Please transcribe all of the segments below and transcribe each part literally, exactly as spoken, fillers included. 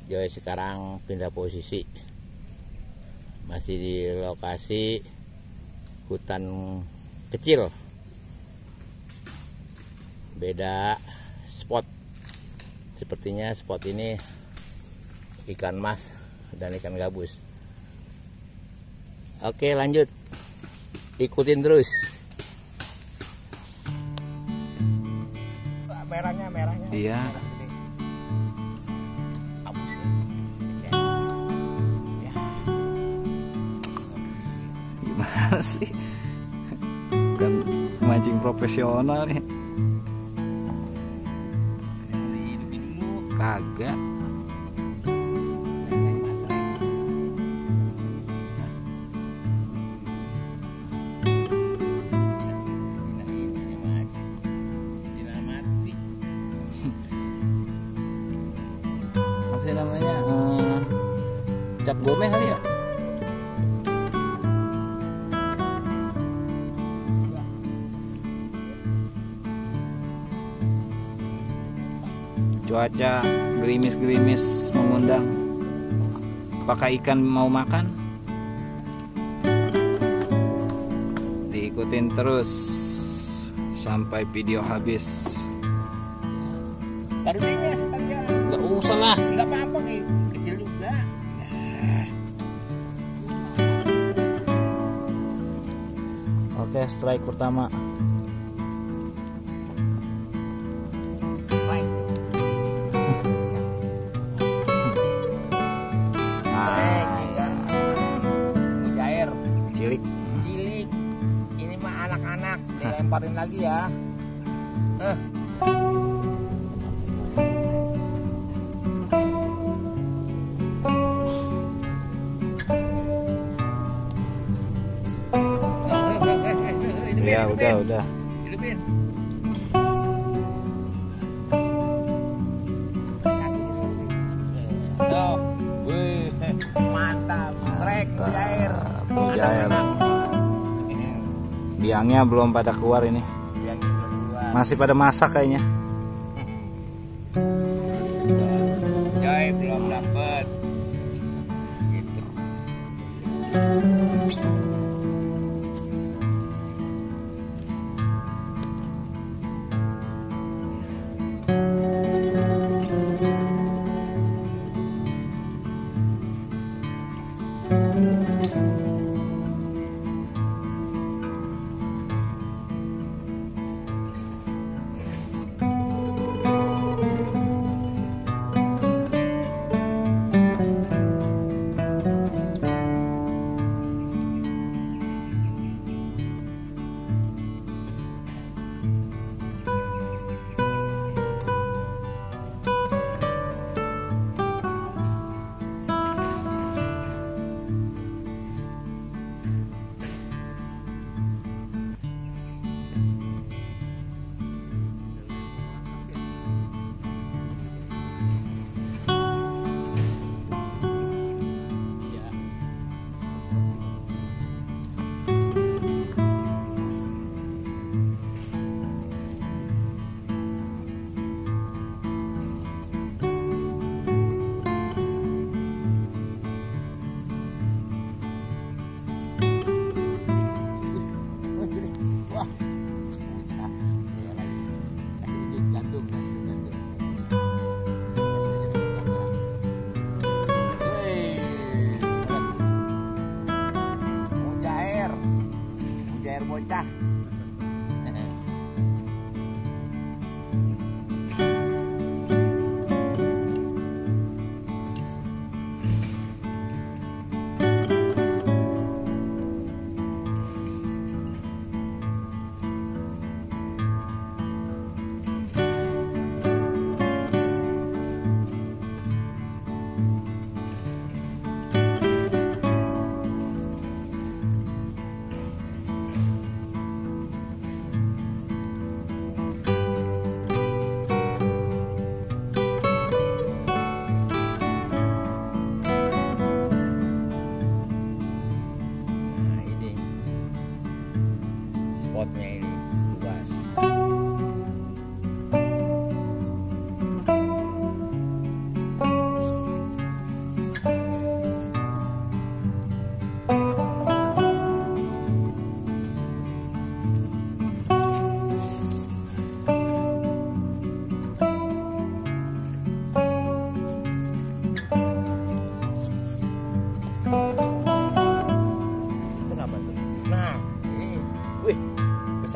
Joy sekarang pindah posisi, masih di lokasi hutan kecil, beda spot. Sepertinya spot ini ikan mas dan ikan gabus. Oke, lanjut, ikutin terus. Merahnya, merahnya. Iya. Gimana sih? Bukan mancing profesional nih. Kagak. Apa sih namanya? Uh, cap gome kali ya? Cuaca gerimis-gerimis mengundang. Apakah ikan mau makan? Diikutin terus sampai video habis. Taruh dia sekalian. Gak usah lah. Gak apa-apa, kecil juga. Oke, strike pertama. Cilik. Cilik. Ini mah anak-anak, dilemparin lagi ya. Eh. Ya udah udah. Hidupin. Tuh. Wih, mantap. Trek mujair. Mujair. Biangnya belum pada keluar ini. Biangnya belum keluar. Masih pada masak kayaknya. Joy belum dapet. Gitu.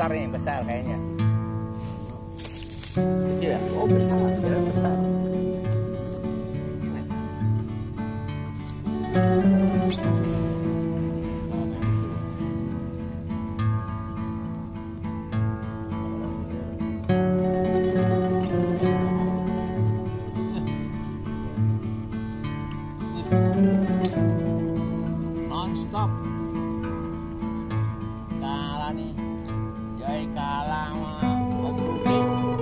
besar nih, besar kayaknya. Kecil ya? Oh besar, ya besar. Non-stop. Kalah nih. Joy kalah sama Om Rudi.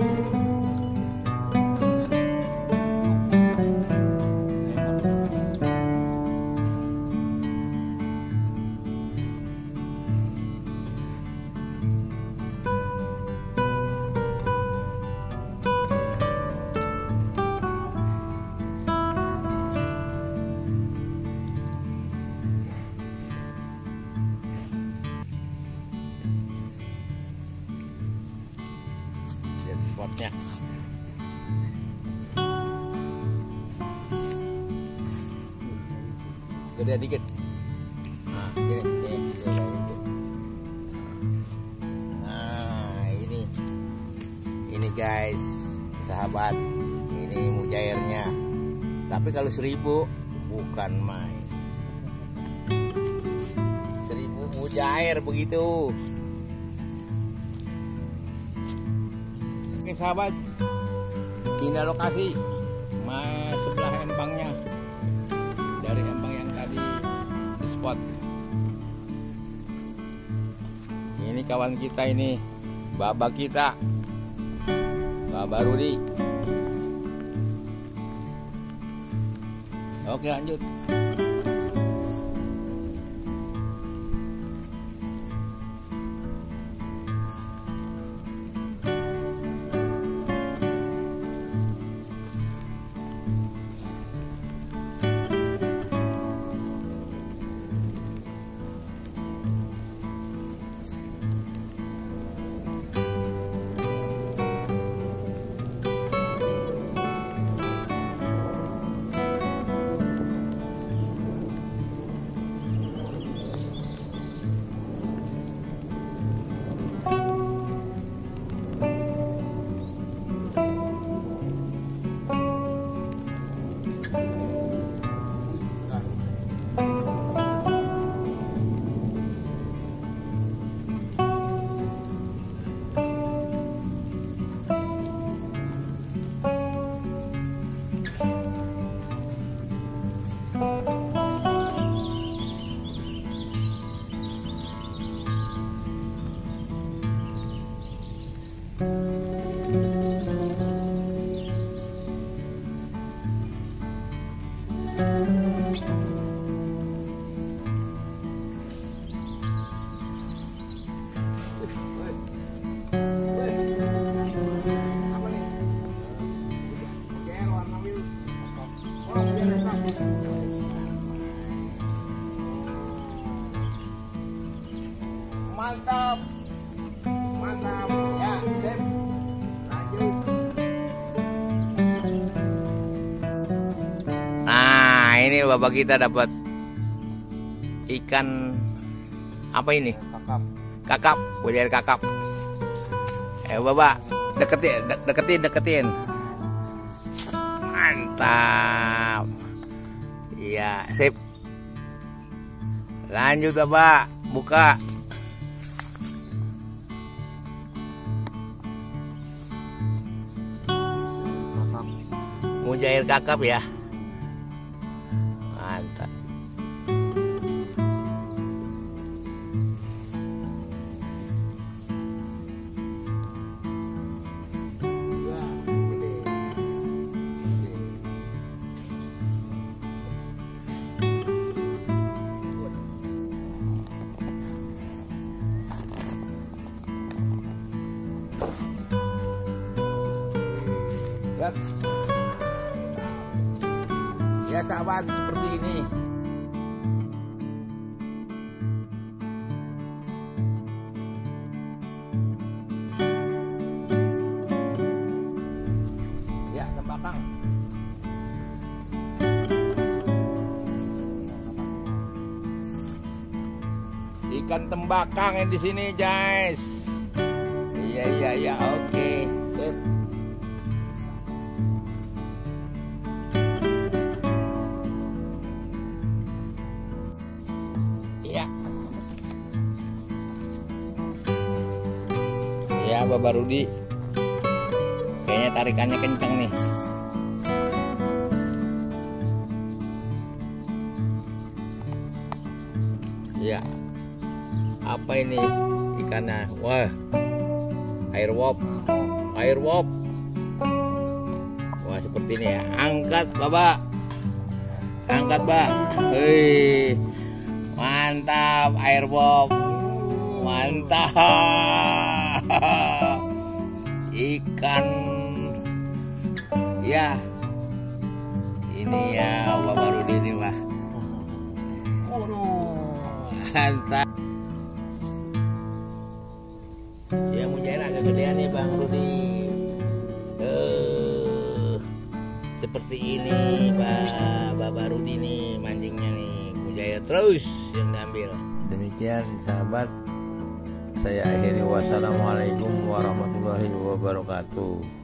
Lihat spotnya. Gede dikit. Nah, gini, nih, gede dikit. Nah, ini, ini guys, sahabat, ini mujairnya. Tapi kalau seribu, bukan main. Seribu mujair begitu. Oke sahabat, pindah lokasi, mas sebelah empangnya dari empang yang tadi di spot. Ini kawan kita ini, baba kita, Baba Rudi. Oke lanjut. Mantap, mantap, ya, sip, lanjut. Nah, ini bapak kita dapat ikan apa ini? Kakap. Kakap, mujair kakap. Eh bapak, deketin, de deketin, deketin. Mantap. Iya, sip. Lanjut bapak, buka. Mujair kakap ya. Mantap. Lihat. Ya sahabat, seperti ini. Ya, tembakang. Ikan tembakang yang di sini, guys. iya iya iya oke. Sip. Iya. Ya Bapak Rudi. Kayaknya tarikannya kenceng nih. Ya. Apa ini ikannya? Wah. Air wop. Air wop. Wah, seperti ini ya. Angkat, Bapak. Angkat, Pak. Hei. Mantap air wop. Mantap. Ikan. Ya. Ini ya Bapak Rudi ini, Pak. Mantap. Ya mujair agak gedean nih Bang Rudi. Eh, seperti ini Pak Bapak Rudi nih mancingnya nih. Mujair terus yang diambil. Demikian sahabat. Saya akhiri wassalamualaikum warahmatullahi wabarakatuh.